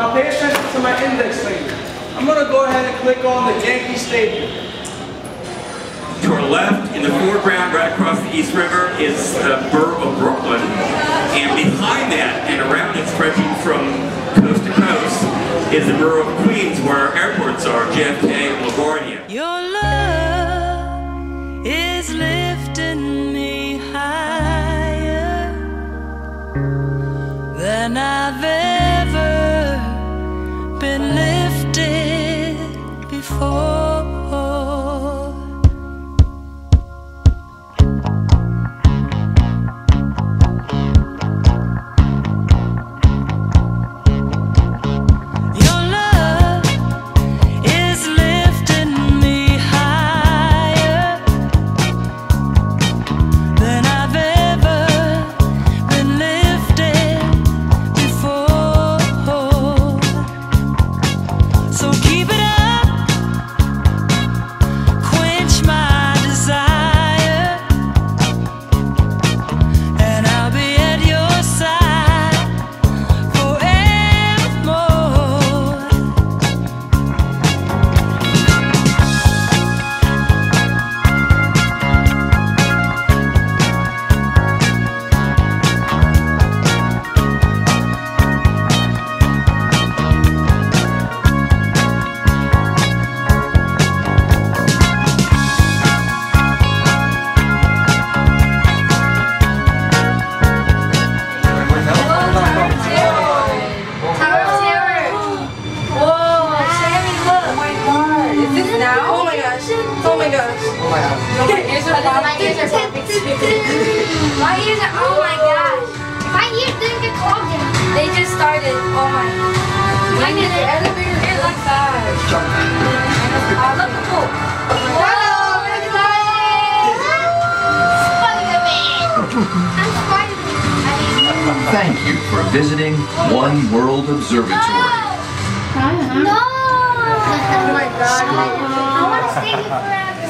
Now pay attention to my index finger. I'm going to go ahead and click on the Yankee Stadium. To our left, in the foreground, right across the East River, is the borough of Brooklyn. And behind that, and around it, stretching from coast to coast, is the borough of Queens, where our airports are, JFK and LaGuardia. Your love is lifting me higher than I've ever been lifted before. Oh my gosh. My ears are perfect. My ears are, oh my gosh. My ears didn't get clogged yet. They just started. Oh my. Mine did it. Elevator here like that. Look, cool. Hello, everybody. Spider-Man. I'm Spider-Man. Thank you for visiting One World Observatory. No. Oh my god. I want to stay here forever.